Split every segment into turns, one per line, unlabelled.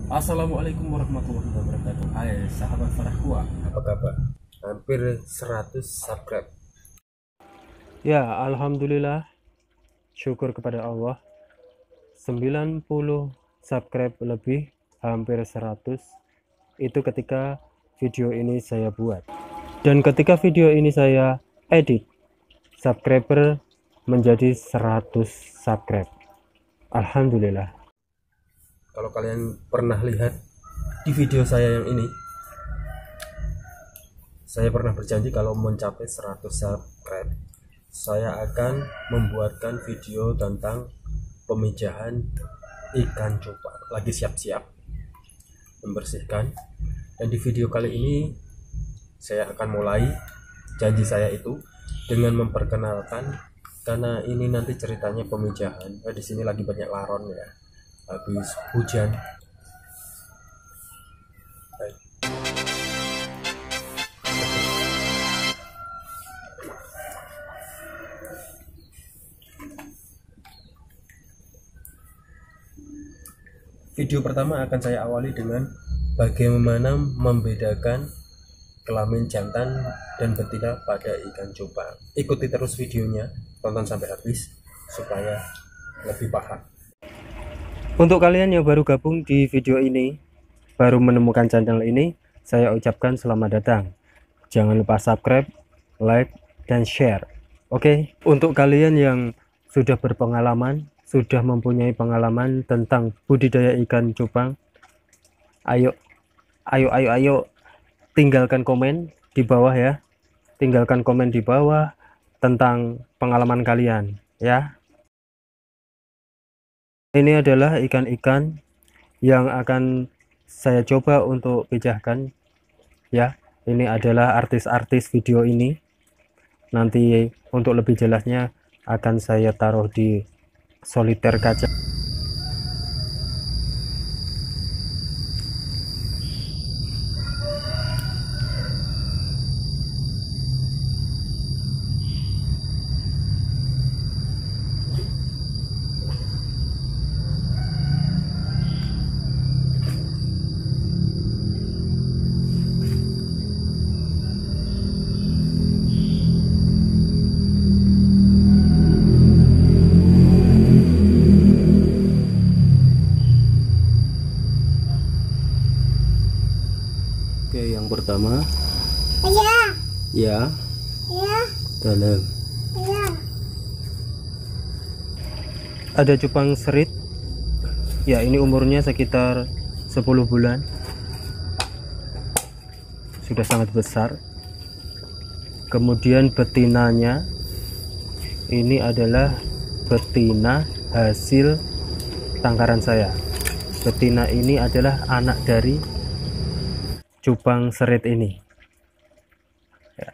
Assalamualaikum warahmatullahi wabarakatuh. Hai sahabat Farahkua, apa kabar? Hampir 100 subscribe.
Ya, alhamdulillah, syukur kepada Allah. 90 subscribe lebih, hampir 100. Itu ketika video ini saya buat. Dan ketika video ini saya edit, subscriber menjadi 100 subscribe. Alhamdulillah.
Kalau kalian pernah lihat di video saya yang ini, saya pernah berjanji kalau mencapai 100 subscribe, saya akan membuatkan video tentang pemijahan ikan cupang. Lagi siap-siap membersihkan. Dan di video kali ini saya akan mulai janji saya itu dengan memperkenalkan, karena ini nanti ceritanya pemijahan. Di sini lagi banyak laron ya, habis hujan. Baik. Video pertama akan saya awali dengan bagaimana membedakan kelamin jantan dan betina pada ikan cupang. Ikuti terus videonya, tonton sampai habis supaya lebih paham.
Untuk kalian yang baru gabung di video ini, baru menemukan channel ini, saya ucapkan selamat datang. Jangan lupa subscribe, like, dan share. Oke, untuk kalian yang sudah berpengalaman, sudah mempunyai pengalaman tentang budidaya ikan cupang, ayo tinggalkan komen di bawah ya. Tinggalkan komen di bawah tentang pengalaman kalian ya. Ini adalah ikan-ikan yang akan saya coba untuk pijahkan ya. Ini adalah artis-artis video ini. Nanti untuk lebih jelasnya akan saya taruh di soliter kaca. Oke, yang pertama ya dalam ada cupang serit ya, ini umurnya sekitar 10 bulan, sudah sangat besar. Kemudian betinanya ini adalah betina hasil tangkaran saya. Betina ini adalah anak dari cupang serit ini ya.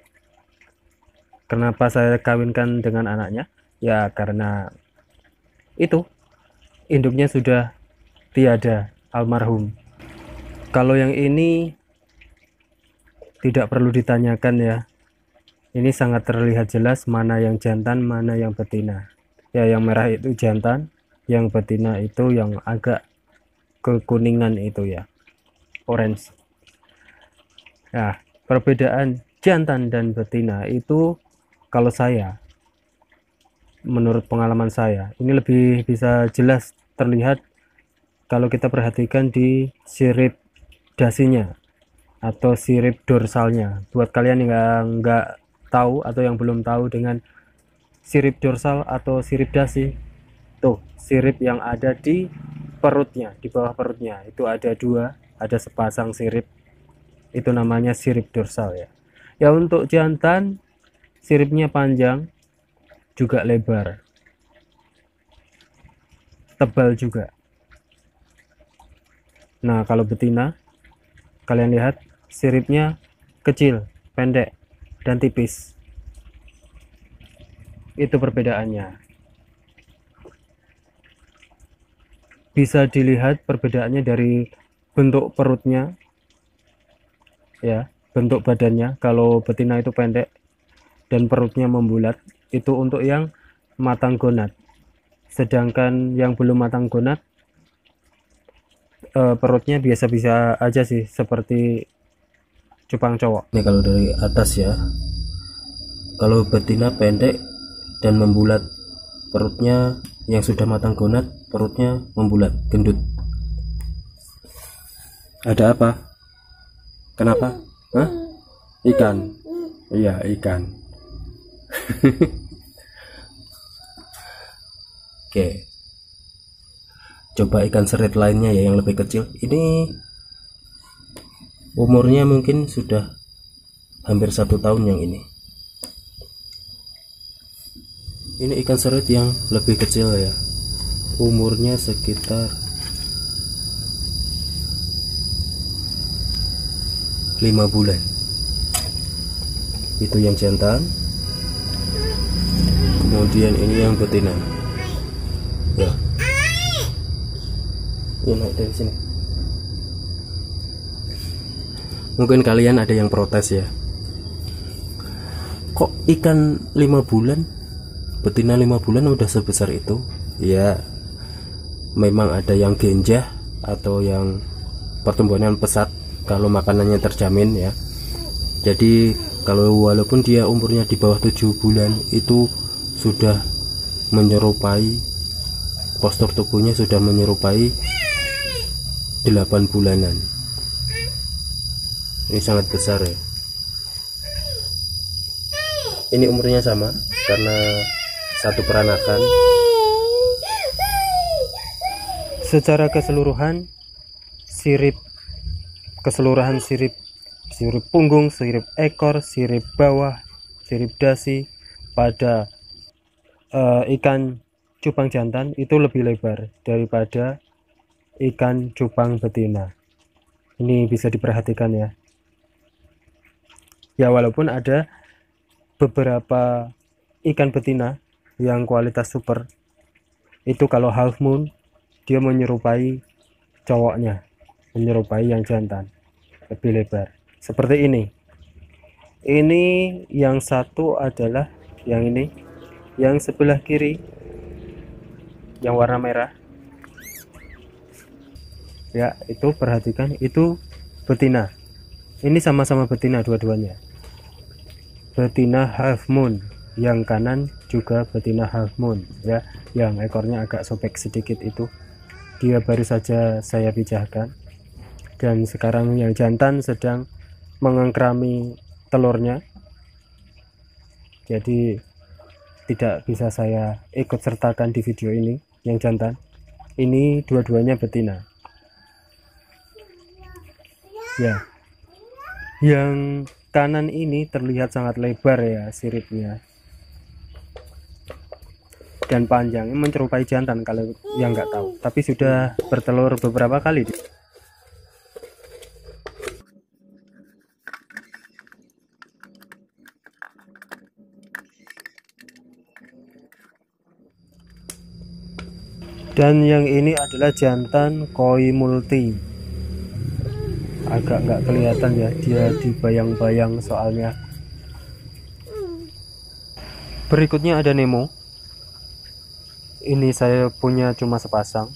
Kenapa saya kawinkan dengan anaknya? Ya karena itu induknya sudah tiada, almarhum. Kalau yang ini tidak perlu ditanyakan ya, ini sangat terlihat jelas mana yang jantan, mana yang betina ya. Yang merah itu jantan, yang betina itu yang agak kekuningan itu ya, orange. Nah, perbedaan jantan dan betina itu kalau saya, menurut pengalaman saya, ini lebih bisa jelas terlihat kalau kita perhatikan di sirip dasinya atau sirip dorsalnya. Buat kalian yang nggak tahu atau yang belum tahu dengan sirip dorsal atau sirip dasi, tuh sirip yang ada di perutnya, di bawah perutnya itu ada dua, ada sepasang sirip, itu namanya sirip dorsal ya. Ya untuk jantan siripnya panjang juga lebar, tebal juga. Nah kalau betina kalian lihat siripnya kecil, pendek, dan tipis. Itu perbedaannya. Bisa dilihat perbedaannya dari bentuk perutnya ya, bentuk badannya. Kalau betina itu pendek dan perutnya membulat, itu untuk yang matang gonat. Sedangkan yang belum matang gonat perutnya biasa-biasa aja sih, seperti cupang cowok. Ini kalau dari atas ya, kalau betina pendek dan membulat, perutnya yang sudah matang gonat, perutnya membulat gendut. Ada apa? Kenapa? Hah? Ikan. Iya, ikan. Oke, coba ikan serit lainnya ya, yang lebih kecil. Ini umurnya mungkin sudah hampir 1 tahun. Yang ini ikan serit yang lebih kecil ya, umurnya sekitar 5 bulan. Itu yang jantan, kemudian ini yang betina ya. Ini naik dari sini. Mungkin kalian ada yang protes ya, kok ikan 5 bulan, betina 5 bulan udah sebesar itu? Ya memang ada yang genjah atau yang pertumbuhannya pesat kalau makanannya terjamin ya. Jadi kalau walaupun dia umurnya di bawah 7 bulan, itu sudah menyerupai, postur tubuhnya sudah menyerupai 8 bulanan. Ini sangat besar ya. Ini umurnya sama karena satu peranakan. Secara keseluruhan sirip punggung, sirip ekor, sirip bawah, sirip dasi pada ikan cupang jantan itu lebih lebar daripada ikan cupang betina. Ini bisa diperhatikan ya. Ya, walaupun ada beberapa ikan betina yang kualitas super, itu kalau half moon dia menyerupai cowoknya, menyerupai yang jantan, lebih lebar. Seperti ini. Ini yang satu adalah yang ini, yang sebelah kiri yang warna merah ya, itu perhatikan, itu betina. Ini sama-sama betina dua-duanya, betina half moon. Yang kanan juga betina half moon ya, yang ekornya agak sobek sedikit itu dia baru saja saya pijahkan. Dan sekarang yang jantan sedang mengengkrami telurnya, jadi tidak bisa saya ikut sertakan di video ini yang jantan. Ini dua-duanya betina ya. Yang kanan ini terlihat sangat lebar ya siripnya, dan panjangnya menyerupai jantan kalau yang nggak tahu, tapi sudah bertelur beberapa kali. Dan yang ini adalah jantan koi multi. Agak nggak kelihatan ya, dia dibayang-bayang soalnya. Berikutnya ada Nemo. Ini saya punya cuma sepasang.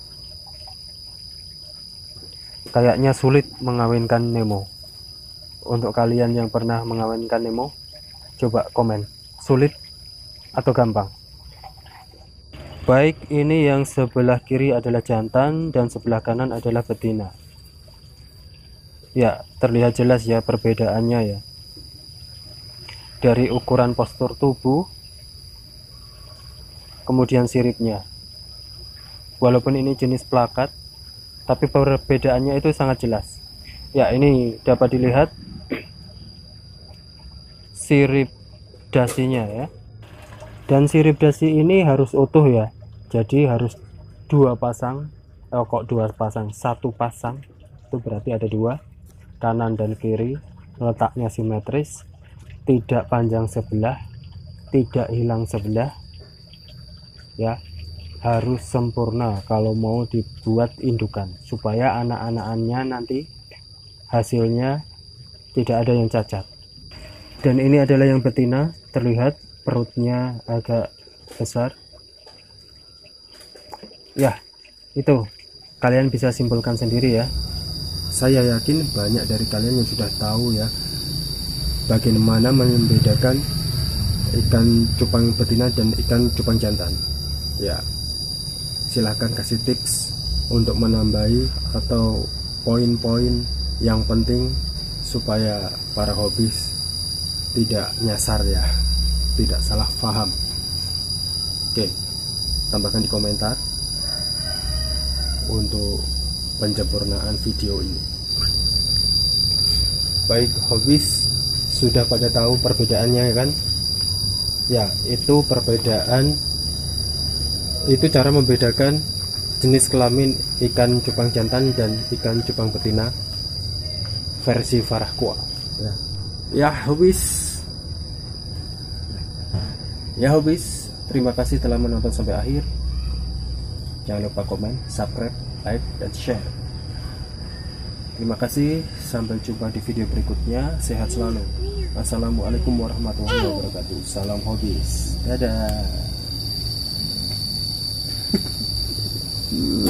Kayaknya sulit mengawinkan Nemo. Untuk kalian yang pernah mengawinkan Nemo, coba komen, sulit atau gampang? Baik, ini yang sebelah kiri adalah jantan dan sebelah kanan adalah betina. Ya, terlihat jelas ya perbedaannya ya. Dari ukuran postur tubuh, kemudian siripnya. Walaupun ini jenis plakat, tapi perbedaannya itu sangat jelas. Ya, ini dapat dilihat sirip dasinya ya. Dan sirip dasi ini harus utuh ya, jadi harus 2 pasang. Kok 2 pasang, 1 pasang, itu berarti ada 2, kanan dan kiri, letaknya simetris, tidak panjang sebelah, tidak hilang sebelah ya, harus sempurna kalau mau dibuat indukan, supaya anak-anakannya nanti hasilnya tidak ada yang cacat. Dan ini adalah yang betina, terlihat perutnya agak besar ya. Itu kalian bisa simpulkan sendiri ya.
Saya yakin banyak dari kalian yang sudah tahu ya bagaimana membedakan ikan cupang betina dan ikan cupang jantan. Ya, silahkan kasih tips untuk menambahi atau poin-poin yang penting supaya para hobis tidak nyasar ya, tidak salah paham. Oke, tambahkan di komentar untuk penyempurnaan video ini. Baik hobis, sudah pada tahu perbedaannya kan? Ya, itu perbedaan, itu cara membedakan jenis kelamin ikan cupang jantan dan ikan cupang betina versi Farahqua. Ya hobis, terima kasih telah menonton sampai akhir. Jangan lupa komen, subscribe, like, dan share. Terima kasih, sampai jumpa di video berikutnya. Sehat selalu. Assalamualaikum warahmatullahi wabarakatuh. Salam hobis. Dadah.